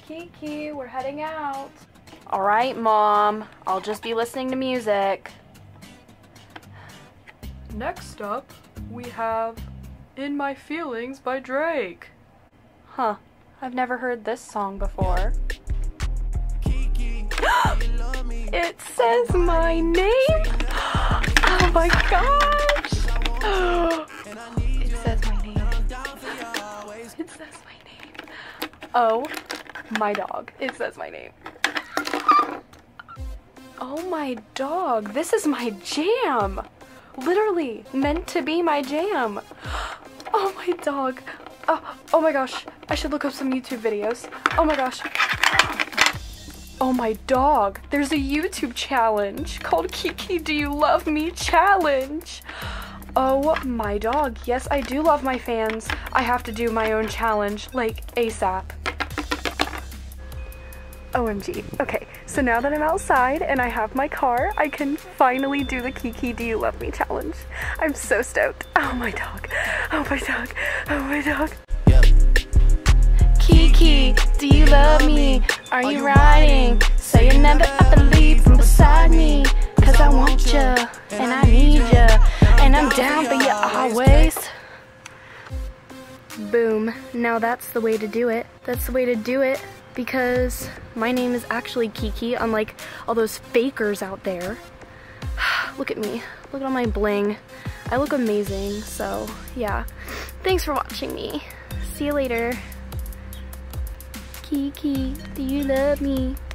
Kiki, we're heading out. Alright, Mom. I'll just be listening to music. Next up, we have In My Feelings by Drake. Huh. I've never heard this song before. It says my name? Oh my gosh! It says my name. It says my name. Oh my dog. It says my name. Oh my dog. This is my jam. Literally meant to be my jam. Oh my dog. Oh my gosh. I should look up some YouTube videos. Oh my gosh. Oh my dog. There's a YouTube challenge called Kiki Do You Love Me Challenge. Oh my dog. Yes, I do love my fans. I have to do my own challenge, like ASAP. OMG. Okay, so now that I'm outside and I have my car, I can finally do the Kiki Do You Love Me challenge. I'm so stoked. Oh my dog. Oh my dog. Oh my dog. Kiki, do you love me? Are you riding? Say you never ever leave from beside me. Cause I want you, and I need you, and I'm down for you always. Boom. Now that's the way to do it. That's the way to do it. Because my name is actually Kiki, unlike all those fakers out there. Look at me. Look at all my bling. I look amazing, so yeah. Thanks for watching me. See you later. Kiki, do you love me?